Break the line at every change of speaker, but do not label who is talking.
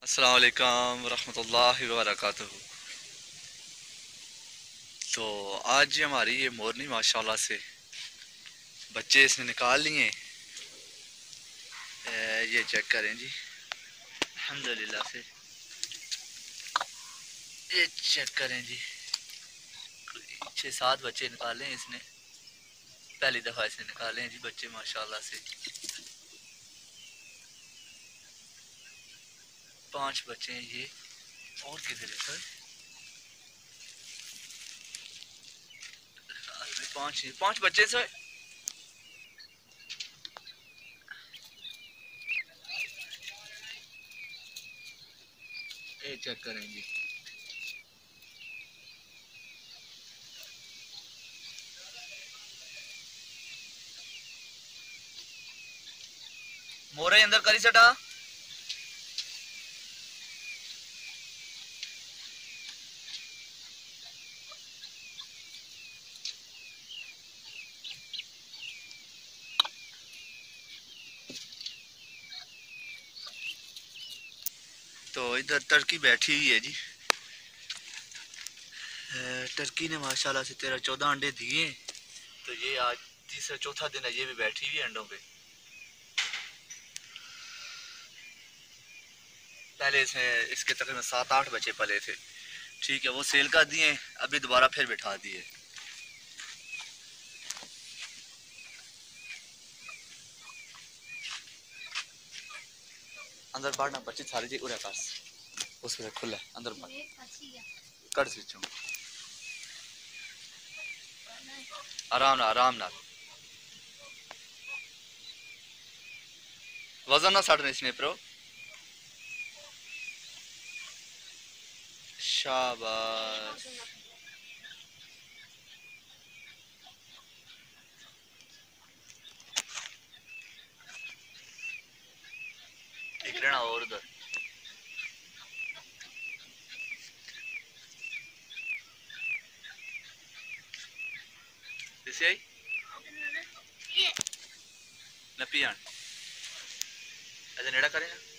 अस्सलाम वालेकुम रहमतुल्लाहि व बरकातुहू। तो आज हमारी ये मोरनी माशाल्लाह से बच्चे इसने निकाल लिए। ये चेक करें जी, अल्हम्दुलिल्लाह से ये चेक करें जी, 6-7 बच्चे निकाले हैं इसने। पहली दफ़ा इसने निकाले हैं जी बच्चे माशाल्लाह से। 5 बच्चे हैं ये। और किधर है सर? 5 बच्चे सर। ये चेक करें जी, मोरे अंदर करी सटा। तो इधर टर्की बैठी हुई है जी। टर्की ने माशाल्लाह से 13-14 अंडे दिए। तो ये आज तीसरा चौथा दिन है, ये भी बैठी हुई है अंडों पे। पहले इसमें इसके तकरीबन 7-8 बच्चे पले थे, ठीक है, वो सेल कर दिए, अभी दोबारा फिर बिठा दिए। अंदर बाढ़ना बच्चे सारे जी उरे पास उस पर खुला अंदर कर स्विच आराम ना वजन ना सड़ने इसने प्रो। शाबाश। एक रहना और उधर दिसे आई न पियान ऐसे नेड़ा करें ना।